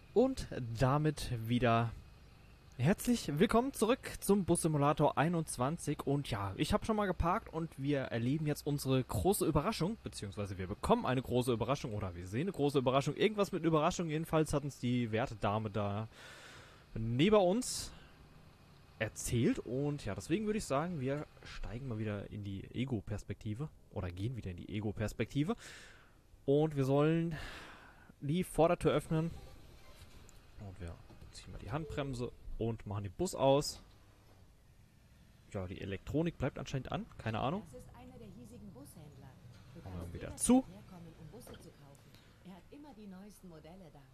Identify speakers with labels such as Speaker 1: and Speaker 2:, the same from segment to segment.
Speaker 1: Und damit wieder herzlich willkommen zurück zum Bus Simulator 21. Und ja, ich habe schon mal geparkt und wir erleben jetzt unsere große Überraschung, beziehungsweise wir bekommen eine große Überraschung oder wir sehen eine große Überraschung. Irgendwas mit Überraschung, jedenfalls hat uns die werte Dame da neben uns erzählt. Und ja, deswegen würde ich sagen, wir steigen mal wieder in die Ego-Perspektive oder gehen wieder in die Ego-Perspektive. Und wir sollen die Vordertür öffnen. Und wir ziehen mal die Handbremse und machen den Bus aus. Ja, die Elektronik bleibt anscheinend an. Keine Ahnung.
Speaker 2: Das ist einer der hiesigen Bushändler. Du
Speaker 1: Machen wir
Speaker 2: kannst
Speaker 1: wieder
Speaker 2: jederzeit
Speaker 1: zu.
Speaker 2: herkommen, um Busse zu kaufen. Er hat immer die neuesten Modelle da.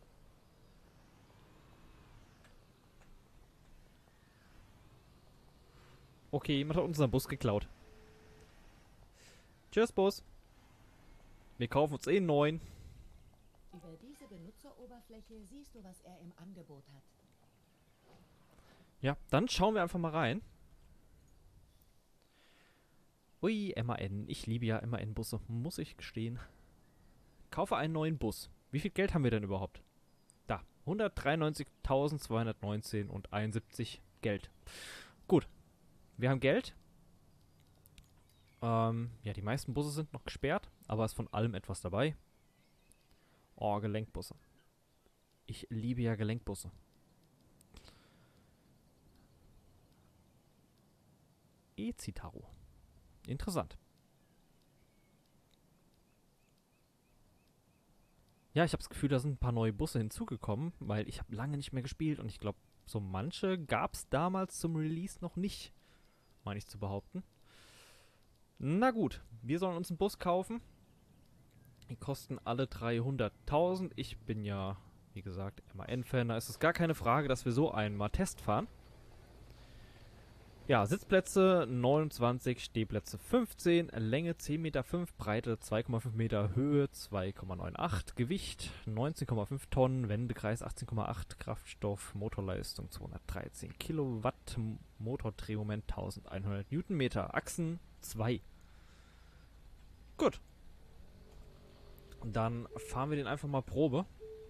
Speaker 1: Okay, jemand hat unseren Bus geklaut. Tschüss, Bus. Wir kaufen uns einen neuen.
Speaker 2: Über diese Benutzeroberfläche siehst du, was er im Angebot hat.
Speaker 1: Ja, dann schauen wir einfach mal rein. Ui, MAN. Ich liebe ja MAN-Busse, muss ich gestehen. Kaufe einen neuen Bus. Wie viel Geld haben wir denn überhaupt? Da, 193.219 und 71 Geld. Gut, wir haben Geld. Ja, die meisten Busse sind noch gesperrt, aber es ist von allem etwas dabei. Oh, Gelenkbusse. Ich liebe ja Gelenkbusse. E-Citaro. Interessant. Ja, ich habe das Gefühl, da sind ein paar neue Busse hinzugekommen, weil ich habe lange nicht mehr gespielt und ich glaube, so manche gab es damals zum Release noch nicht, meine ich zu behaupten. Na gut, wir sollen uns einen Bus kaufen. Die kosten alle 300.000. Ich bin ja, wie gesagt, MAN-Fan. Da ist es gar keine Frage, dass wir so einen mal Test fahren. Ja, Sitzplätze 29, Stehplätze 15, Länge 10,5 Meter, Breite 2,5 Meter, Höhe 2,98, Gewicht 19,5 Tonnen, Wendekreis 18,8, Kraftstoff, Motorleistung 213 Kilowatt, Motordrehmoment 1100 Newtonmeter, Achsen 2. Gut. Dann fahren wir den einfach mal Probe.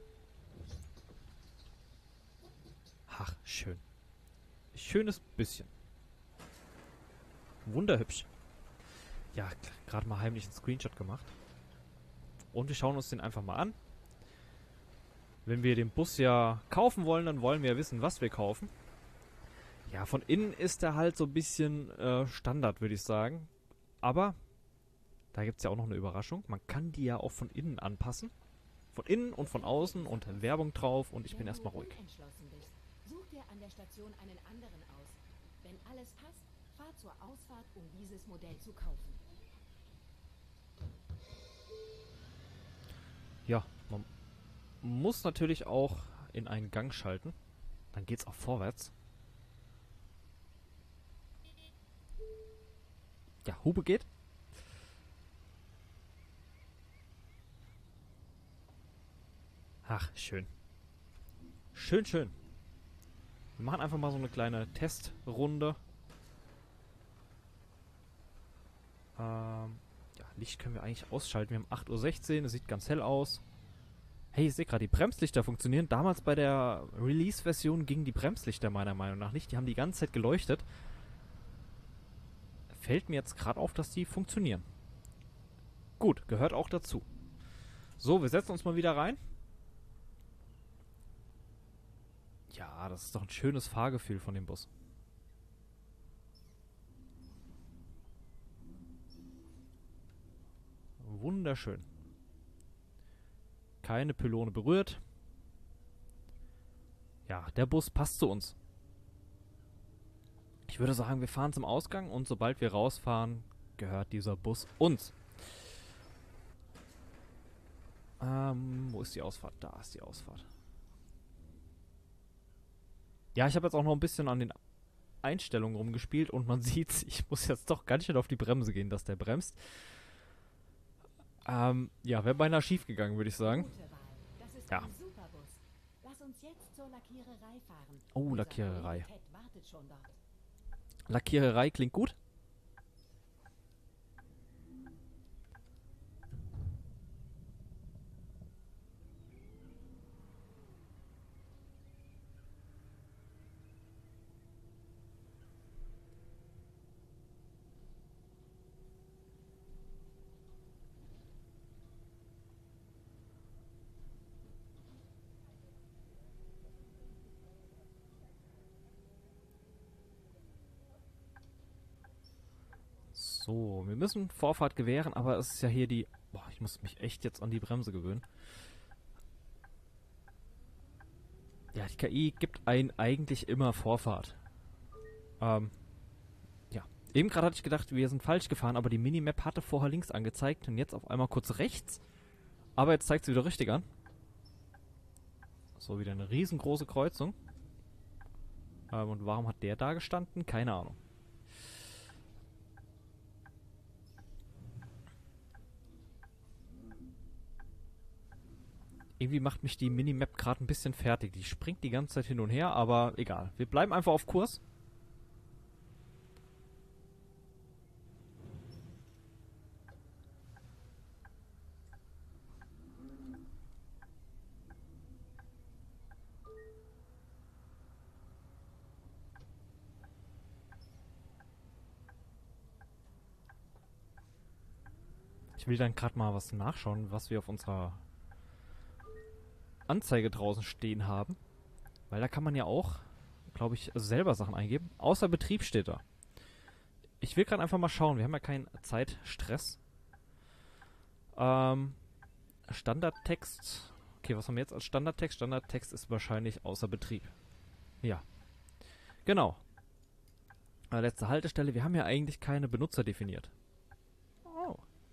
Speaker 1: Ach, schön. Schönes bisschen. Wunderhübsch. Ja, gerade mal heimlich einen Screenshot gemacht. Und wir schauen uns den einfach mal an. Wenn wir den Bus ja kaufen wollen, dann wollen wir ja wissen, was wir kaufen. Ja, von innen ist er halt so ein bisschen Standard, würde ich sagen. Aber da gibt es ja auch noch eine Überraschung. Man kann die ja auch von innen anpassen. Von innen und von außen und Werbung drauf und ich bin erstmal ruhig.
Speaker 2: Wenn du unentschlossen bist, such dir an der Station einen anderen aus. Wenn alles passt, fahr zur Ausfahrt, um dieses Modell zu kaufen.
Speaker 1: Ja, man muss natürlich auch in einen Gang schalten. Dann geht's auch vorwärts. Ja, Hupe geht. Ach, schön. Schön, schön. Wir machen einfach mal so eine kleine Testrunde. Ja, Licht können wir eigentlich ausschalten. Wir haben 8:16 Uhr, es sieht ganz hell aus. Hey, ich sehe gerade, die Bremslichter funktionieren. Damals bei der Release-Version gingen die Bremslichter meiner Meinung nach nicht. Die haben die ganze Zeit geleuchtet. Fällt mir jetzt gerade auf, dass die funktionieren. Gut, gehört auch dazu. So, wir setzen uns mal wieder rein. Ja, das ist doch ein schönes Fahrgefühl von dem Bus. Wunderschön. Keine Pylone berührt. Ja, der Bus passt zu uns. Ich würde sagen, wir fahren zum Ausgang und sobald wir rausfahren, gehört dieser Bus uns. Wo ist die Ausfahrt? Da ist die Ausfahrt. Ja, ich habe jetzt auch noch ein bisschen an den Einstellungen rumgespielt und man sieht, ich muss jetzt doch ganz schön auf die Bremse gehen, dass der bremst. Ja, wäre beinahe schief gegangen, würde ich sagen.
Speaker 2: Gute Wahl. Das ist
Speaker 1: Ja.
Speaker 2: ein super Bus. Lass uns jetzt zur Lackiererei fahren.
Speaker 1: Oh,
Speaker 2: Unser
Speaker 1: Lackiererei.
Speaker 2: Kollege Ted wartet schon dort.
Speaker 1: Lackiererei klingt gut. So, wir müssen Vorfahrt gewähren, aber es ist ja hier die... Boah, ich muss mich echt jetzt an die Bremse gewöhnen. Ja, die KI gibt einen eigentlich immer Vorfahrt. Ja. Eben gerade hatte ich gedacht, wir sind falsch gefahren, aber die Minimap hatte vorher links angezeigt und jetzt auf einmal kurz rechts. Aber jetzt zeigt sie wieder richtig an. So, wieder eine riesengroße Kreuzung. Und warum hat der da gestanden? Keine Ahnung. Irgendwie macht mich die Minimap gerade ein bisschen fertig. Die springt die ganze Zeit hin und her, aber egal. Wir bleiben einfach auf Kurs. Ich will dann gerade mal was nachschauen, was wir auf unserer Anzeige draußen stehen haben. Weil da kann man ja auch, glaube ich, selber Sachen eingeben. Außer Betrieb steht da. Ich will gerade einfach mal schauen. Wir haben ja keinen Zeitstress. Standardtext. Okay, was haben wir jetzt als Standardtext? Standardtext ist wahrscheinlich außer Betrieb. Ja. Genau. Letzte Haltestelle. Wir haben ja eigentlich keine Benutzer definiert. Oh.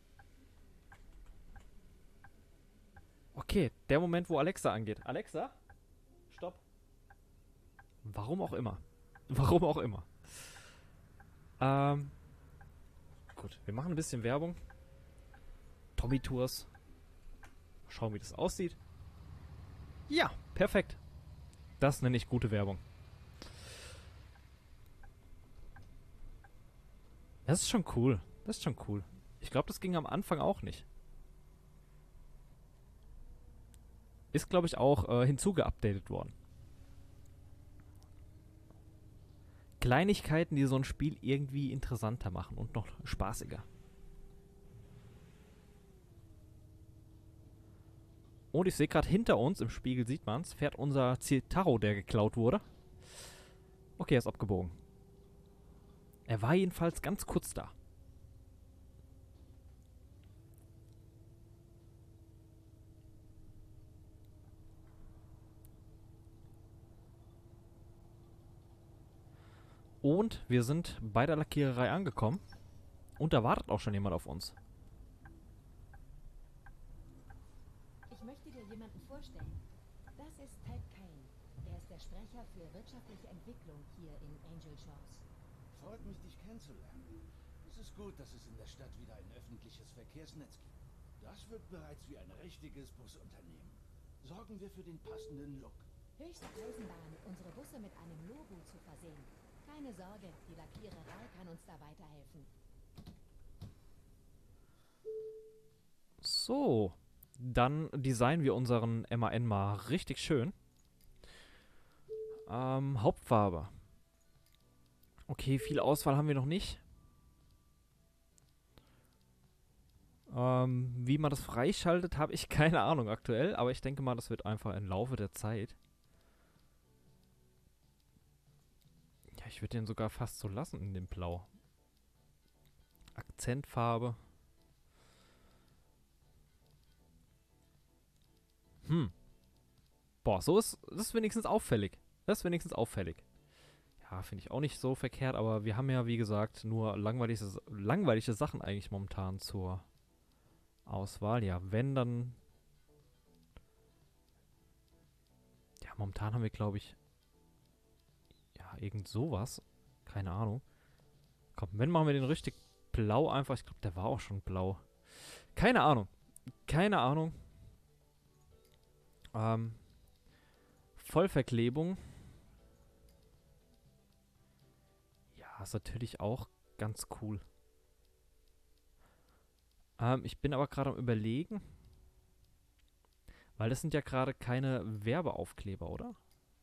Speaker 1: Okay, der Moment, wo Alexa angeht. Alexa? Stopp. Warum auch immer. Warum auch immer. Gut, wir machen ein bisschen Werbung. Tommy Tours. Schauen, wie das aussieht. Ja, perfekt. Das nenne ich gute Werbung. Das ist schon cool. Das ist schon cool. Ich glaube, das ging am Anfang auch nicht. Ist, glaube ich, auch hinzugeupdatet worden. Kleinigkeiten, die so ein Spiel irgendwie interessanter machen und noch spaßiger. Und ich sehe gerade hinter uns, im Spiegel sieht man es, fährt unser Citaro, der geklaut wurde. Okay, er ist abgebogen. Er war jedenfalls ganz kurz da. Und wir sind bei der Lackiererei angekommen. Und da wartet auch schon jemand auf uns.
Speaker 2: Ich möchte dir jemanden vorstellen. Das ist Ted Kane. Er ist der Sprecher für wirtschaftliche Entwicklung hier in Angel Shores.
Speaker 3: Freut mich, dich kennenzulernen. Es ist gut, dass es in der Stadt wieder ein öffentliches Verkehrsnetz gibt. Das wirkt bereits wie ein richtiges Busunternehmen. Sorgen wir für den passenden Look.
Speaker 2: Höchste Eisenbahn, unsere Busse mit einem Logo zu versehen. Keine Sorge, die Lackiererei kann uns da weiterhelfen.
Speaker 1: So, dann designen wir unseren MAN mal richtig schön. Hauptfarbe. Okay, viel Auswahl haben wir noch nicht. Wie man das freischaltet, habe ich keine Ahnung aktuell, aber ich denke mal, das wird einfach im Laufe der Zeit. Ja, ich würde den sogar fast so lassen in dem Blau. Akzentfarbe. Boah, so ist das wenigstens auffällig. Das ist wenigstens auffällig. Ja, finde ich auch nicht so verkehrt, aber wir haben ja, wie gesagt, nur langweilige Sachen eigentlich momentan zur Auswahl. Ja, wenn dann... Ja, momentan haben wir, glaube ich... Ja, irgend sowas. Keine Ahnung. Komm, wenn machen wir den richtig blau einfach. Ich glaube, der war auch schon blau. Keine Ahnung. Keine Ahnung. Vollverklebung. Ja, ist natürlich auch ganz cool. Ich bin aber gerade am Überlegen. Weil das sind ja gerade keine Werbeaufkleber, oder?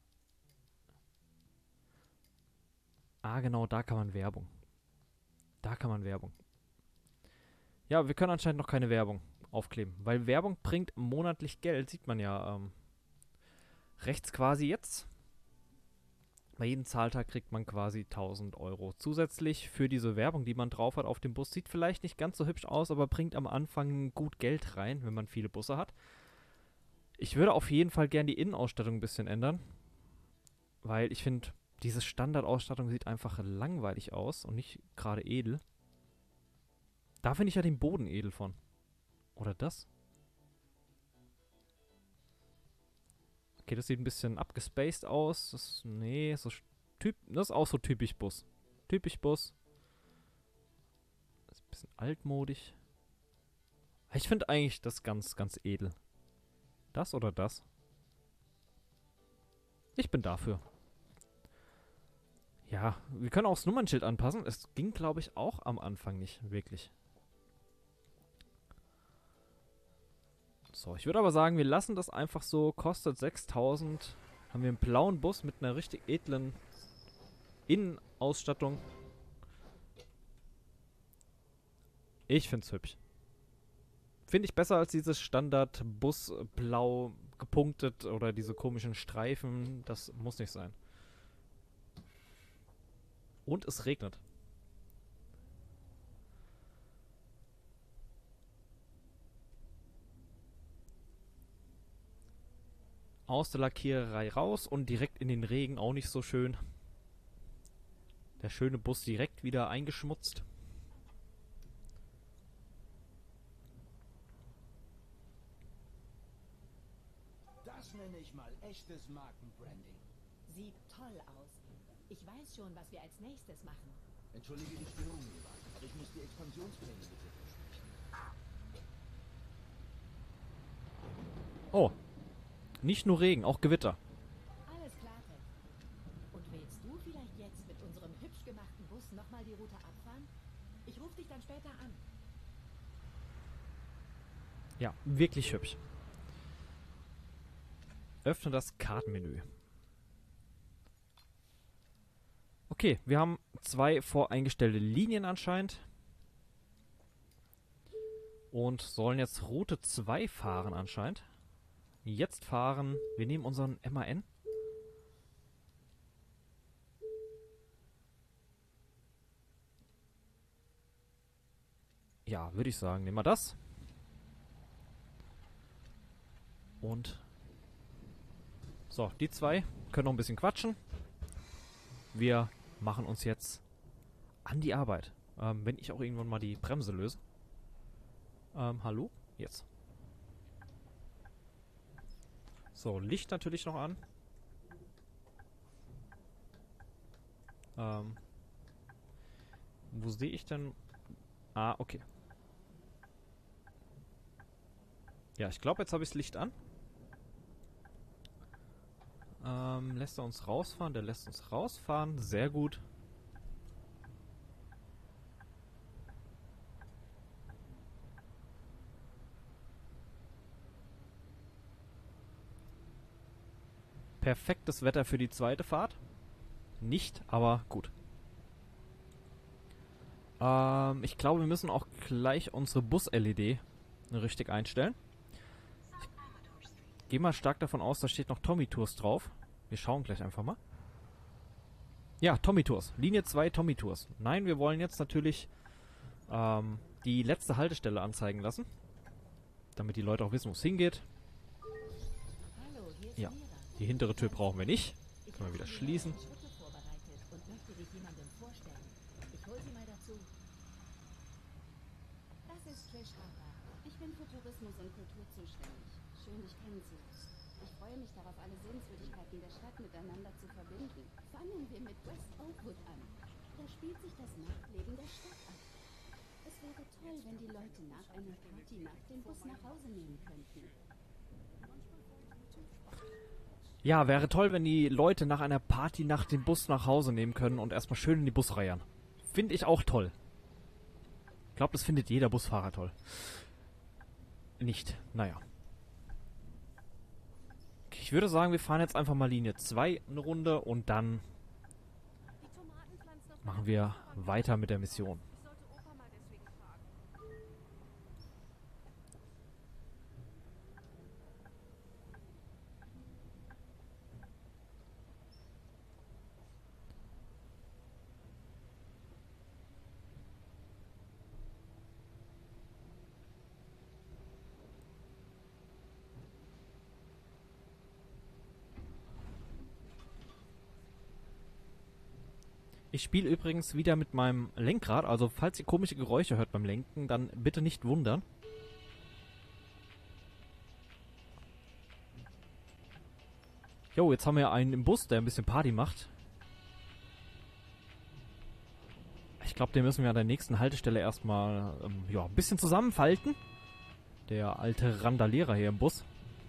Speaker 1: Ah, genau, da kann man Werbung. Da kann man Werbung. Ja, wir können anscheinend noch keine Werbung aufkleben. Weil Werbung bringt monatlich Geld, sieht man ja rechts quasi jetzt. Bei jedem Zahltag kriegt man quasi 1.000 € zusätzlich für diese Werbung, die man drauf hat auf dem Bus. Sieht vielleicht nicht ganz so hübsch aus, aber bringt am Anfang gut Geld rein, wenn man viele Busse hat. Ich würde auf jeden Fall gern die Innenausstattung ein bisschen ändern, weil ich finde, diese Standardausstattung sieht einfach langweilig aus und nicht gerade edel. Da finde ich ja den Boden edel von. Oder das? Okay, das sieht ein bisschen abgespaced aus. Nee, das ist auch so typisch Bus. Typisch Bus. Das ist ein bisschen altmodisch. Ich finde eigentlich das ganz, ganz edel. Das oder das? Ich bin dafür. Ja, wir können auch das Nummernschild anpassen. Es ging, glaube ich, auch am Anfang nicht wirklich. So, ich würde aber sagen, wir lassen das einfach so. Kostet 6.000. Haben wir einen blauen Bus mit einer richtig edlen Innenausstattung. Ich finde es hübsch. Finde ich besser als dieses Standard-Bus blau gepunktet oder diese komischen Streifen. Das muss nicht sein. Und es regnet. Aus der Lackiererei raus und direkt in den Regen, auch nicht so schön. Der schöne Bus direkt wieder eingeschmutzt.
Speaker 3: Das nenne ich mal echtes Markenbranding.
Speaker 2: Sieht toll aus. Ich weiß schon, was wir als nächstes machen.
Speaker 3: Entschuldige die Störung, Eva, aber ich muss die Expansionspläne mit dir besprechen.
Speaker 1: Oh. Nicht nur Regen, auch Gewitter.
Speaker 2: Alles klar, Ted. Und willst du vielleicht jetzt mit unserem hübsch gemachten Bus nochmal die Route abfahren? Ich rufe dich dann später an.
Speaker 1: Ja, wirklich hübsch. Öffne das Kartenmenü. Okay, wir haben 2 voreingestellte Linien anscheinend. Und sollen jetzt Route 2 fahren anscheinend. Jetzt fahren, wir nehmen unseren MAN. Ja, würde ich sagen, nehmen wir das. Und so, die 2 können noch ein bisschen quatschen. Wir machen uns jetzt an die Arbeit. Wenn ich auch irgendwann mal die Bremse löse. Hallo? Jetzt. So, Licht natürlich noch an. Wo sehe ich denn... Ah, okay. Ja, ich glaube, jetzt habe ich das Licht an. Lässt er uns rausfahren? Der lässt uns rausfahren. Sehr gut. Perfektes Wetter für die zweite Fahrt. Nicht, aber gut. Ich glaube, wir müssen auch gleich unsere Bus-LED richtig einstellen. Ich gehe mal stark davon aus, da steht noch Tommy Tours drauf. Wir schauen gleich einfach mal. Ja, Tommy Tours. Linie 2 Tommy Tours. Nein, wir wollen jetzt natürlich die letzte Haltestelle anzeigen lassen. Damit die Leute auch wissen, wo es hingeht.
Speaker 2: Hallo, hier ist
Speaker 1: Ja,
Speaker 2: Mira.
Speaker 1: die hintere Tür brauchen wir nicht.
Speaker 2: Ich
Speaker 1: Können wir wieder
Speaker 2: habe
Speaker 1: schließen.
Speaker 2: Schritte vorbereitet und möchte dich jemandem vorstellen. Ich hole sie mal dazu. Das ist Trish Harper.
Speaker 4: Ich bin für Tourismus und Kultur zuständig. Schön, dich kennenzulernen. Ich freue mich darauf, alle Sehenswürdigkeiten der Stadt miteinander zu verbinden. Fangen wir mit West Oakwood an. Da spielt sich das Nachtleben der Stadt ab. Es wäre toll, wenn die Leute nach einer Partynacht den Bus nach Hause nehmen könnten.
Speaker 1: Ja, wäre toll, wenn die Leute nach einer Partynacht den Bus nach Hause nehmen können und erstmal schön in die Busreihen. Finde ich auch toll. Ich glaube, das findet jeder Busfahrer toll. Nicht. Naja. Ich würde sagen, wir fahren jetzt einfach mal Linie 2 eine Runde und dann machen wir weiter mit der Mission. Ich spiele übrigens wieder mit meinem Lenkrad, also falls ihr komische Geräusche hört beim Lenken, dann bitte nicht wundern. Jo, jetzt haben wir einen im Bus, der ein bisschen Party macht. Ich glaube, den müssen wir an der nächsten Haltestelle erstmal ja, ein bisschen zusammenfalten. Der alte Randalierer hier im Bus.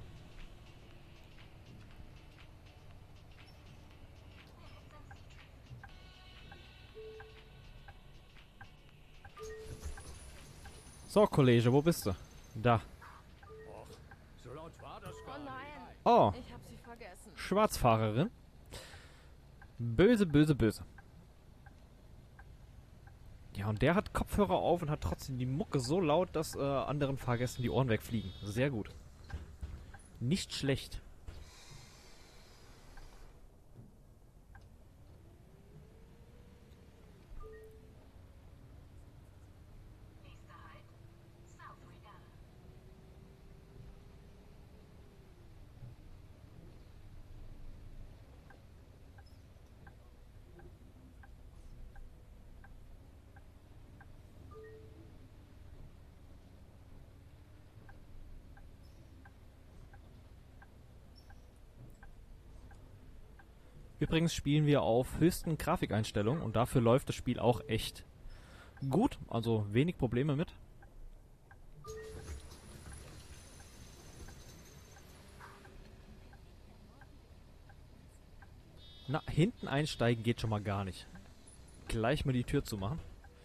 Speaker 1: So, Kollege, wo bist du? Da.
Speaker 3: So laut war das
Speaker 5: Oh nein,
Speaker 1: Oh,
Speaker 5: ich hab sie vergessen.
Speaker 1: Schwarzfahrerin. Böse, böse, böse. Ja, und der hat Kopfhörer auf und hat trotzdem die Mucke so laut, dass anderen Fahrgästen die Ohren wegfliegen. Sehr gut. Nicht schlecht. Übrigens spielen wir auf höchsten Grafikeinstellungen und dafür läuft das Spiel auch echt gut, also wenig Probleme mit. Na, hinten einsteigen geht schon mal gar nicht. Gleich mal die Tür zumachen.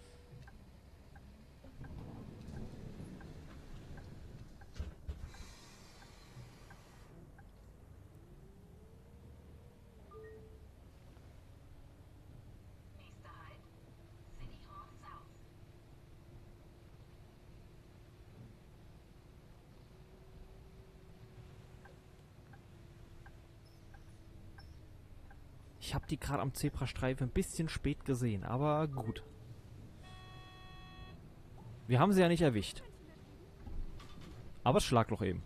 Speaker 1: Ich habe die gerade am Zebrastreifen ein bisschen spät gesehen, aber gut. Wir haben sie ja nicht erwischt. Aber das Schlagloch eben.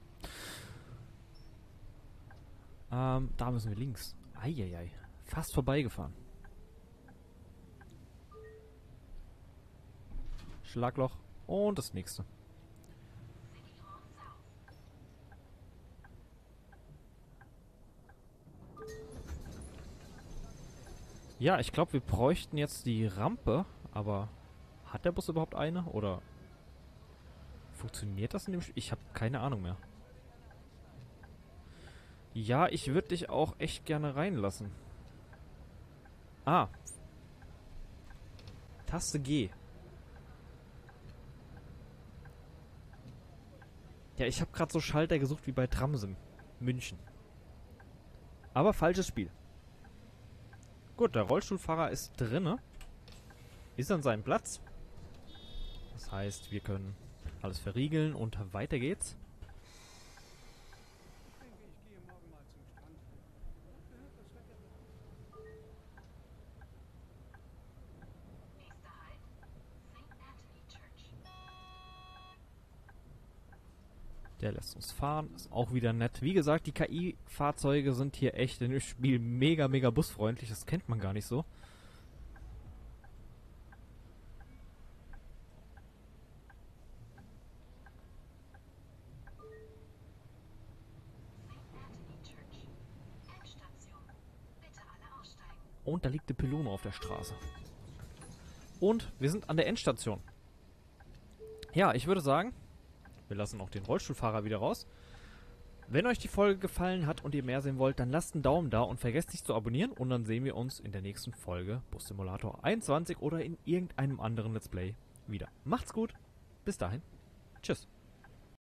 Speaker 1: Da müssen wir links. Eieiei. Fast vorbeigefahren. Schlagloch und das nächste. Ja, ich glaube, wir bräuchten jetzt die Rampe, aber hat der Bus überhaupt eine? Oder funktioniert das in dem Spiel? Ich habe keine Ahnung mehr. Ja, ich würde dich auch echt gerne reinlassen. Ah. Taste G. Ja, ich habe gerade so Schalter gesucht wie bei Tramsim. München. Aber falsches Spiel. Gut, der Rollstuhlfahrer ist drinne. Ist an seinem Platz. Das heißt, wir können alles verriegeln und weiter geht's. Der lässt uns fahren. Ist auch wieder nett. Wie gesagt, die KI-Fahrzeuge sind hier echt in dem Spiel mega, mega busfreundlich. Das kennt man gar nicht so. Und da liegt der Pylone auf der Straße. Und wir sind an der Endstation. Ja, ich würde sagen, wir lassen auch den Rollstuhlfahrer wieder raus. Wenn euch die Folge gefallen hat und ihr mehr sehen wollt, dann lasst einen Daumen da und vergesst nicht zu abonnieren. Und dann sehen wir uns in der nächsten Folge Bus Simulator 21 oder in irgendeinem anderen Let's Play wieder. Macht's gut. Bis dahin. Tschüss.